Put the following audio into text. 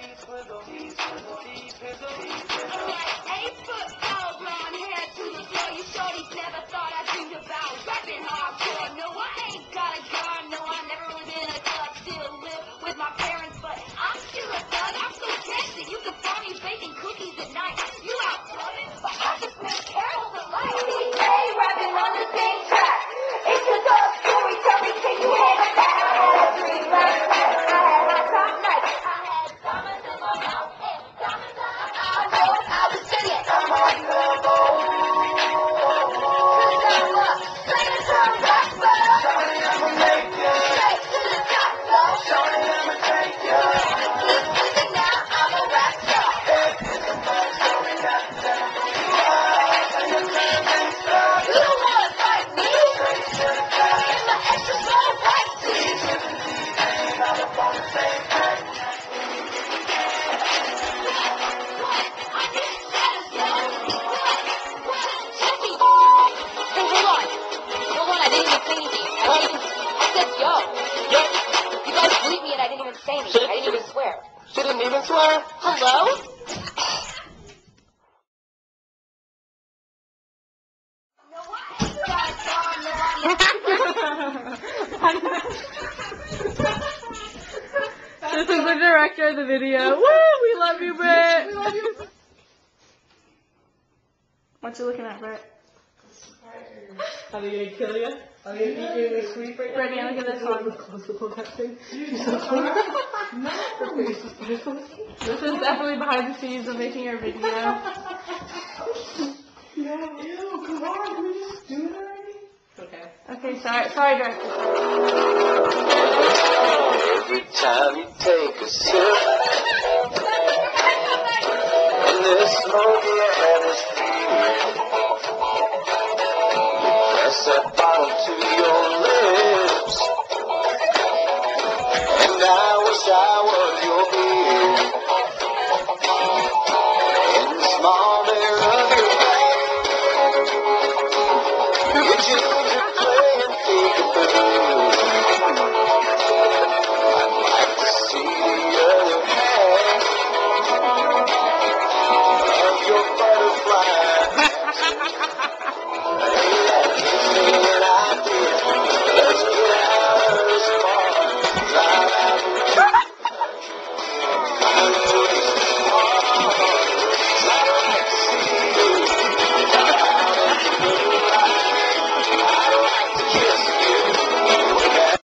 8-foot tall, blonde hair to the floor. You shorties never thought I'd dream about rapping hardcore. No, I ain't got a gun. No, I never really been a thug. Still live with my parents, but I'm still a thug. I'm so catchy. You can find me baking cookies at night. You out clubbing, but I just make carols of life. Hey, rapping on the same track. It's a dog story. Tell me, can you handle that? I had a dream last night. I had my top night. I had diamonds in my mouth and diamonds on my eye. I know I was singing. I'm on the road. Cause I'm a playing some rapper. Shawty, I'ma make you. Straight to the top, though. Shawty, I'ma take you. Music now, I'm a rap star. Hey, it's a fun story. Got to tell who you are. And you're living star. You don't wanna fight me. Straight to the top. And my extra slow right. Please, I'm up on the same track. I didn't even swear. She didn't even swear? Hello? This is the director of the video. Woo! We love you, Britt! We love you. What you looking at, Britt? Are they gonna kill you? Are they gonna eat you in sleep right now? Brittany, look at this one. Close up on that thing. She's so funny. Her face is beautiful. This is definitely behind the scenes of making our video. Yeah, ew, come on, can we just do it already? Okay. Okay, sorry, director. Every time you take a sip, and the smoke in your head is feeling, press up